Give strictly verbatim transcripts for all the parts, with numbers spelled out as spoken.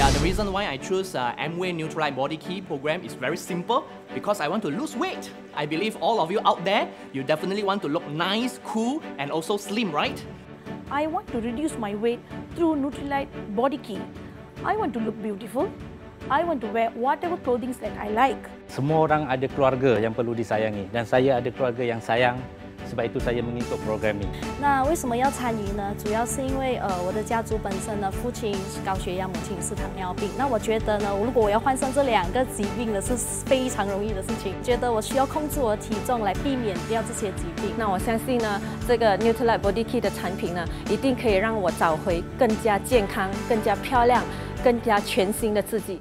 Yeah, the reason why I choose uh, Amway Nutrilite Body Key program is very simple, because I want to lose weight. I believe all of you out there, you definitely want to look nice, cool, and also slim, right? I want to reduce my weight through Nutrilite Body Key. I want to look beautiful. I want to wear whatever clothing that I like. Semua orang ada keluarga yang perlu disayangi, dan saya ada keluarga yang sayang. Sebab itu saya mengikut program ini. 那为什么要参与呢？主要是因为呃，我的家族本身呢，父亲是高血压，母亲是糖尿病。那我觉得呢，如果我要患上这两个疾病呢，是非常容易的事情。觉得我需要控制我的体重来避免掉这些疾病。 那我相信呢，这个 Nutrilite Body Key 的产品呢，一定可以让我找回更加健康、更加漂亮、更加全新的自己。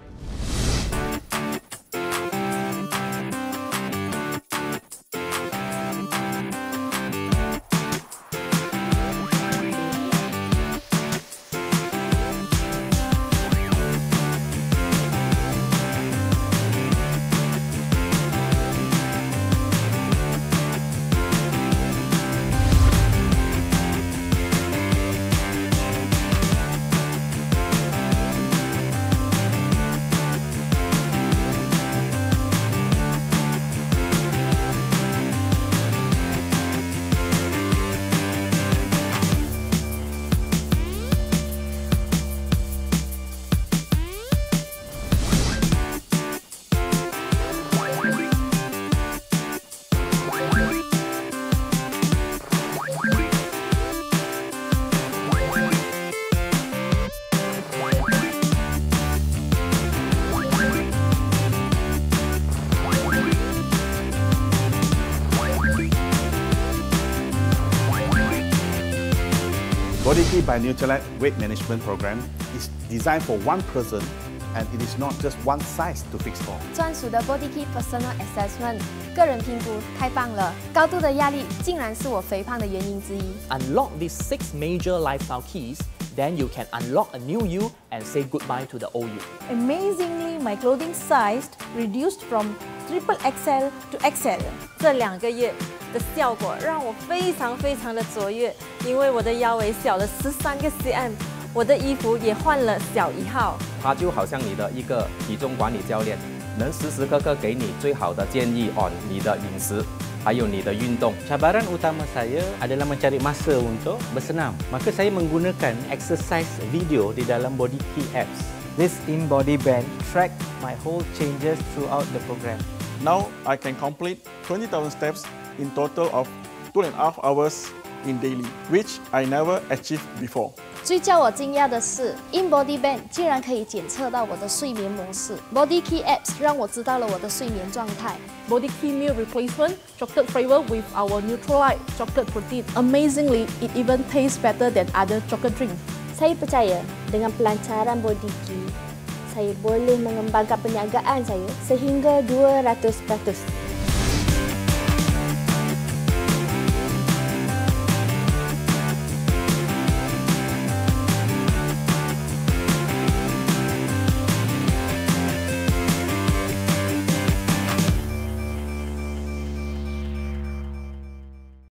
Body Key by Nutrilite Weight Management Program is designed for one person, and it is not just one size to fix all. 专属的 Body Key Personal Assessment 个人评估太棒了，高度的压力竟然是我肥胖的原因之一。 Unlock these six major lifestyle keys, then you can unlock a new you and say goodbye to the old you. Amazingly, my clothing size reduced from triple X L to X L. 这两个月的效果让我非常非常的卓越，因为我的腰围小了十三个 cm， 我的衣服也换了小一号。 它就好像你的一个体重管理教练，能时时刻刻给你最好的建议 on 你的饮食，还有你的运动。 Cabaran utama saya adalah mencari masa untuk bersenam. Maka saya menggunakan exercise video di dalam Body Key apps. This in-body band tracked my whole changes throughout the program. Now I can complete twenty thousand steps in total of two and a half hours in daily, which I never achieved before. 最叫我惊讶的是 ，InBody Band 竟然可以检测到我的睡眠模式。Body Key Apps 让我知道了我的睡眠状态。 Body Key Meal Replacement chocolate flavor with our Nutrilite chocolate protein. Amazingly, it even tastes better than other chocolate drinks. Saya percaya dengan pelancaran Body Key, saya boleh mengembangkan perniagaan saya sehingga dua ratus peratus.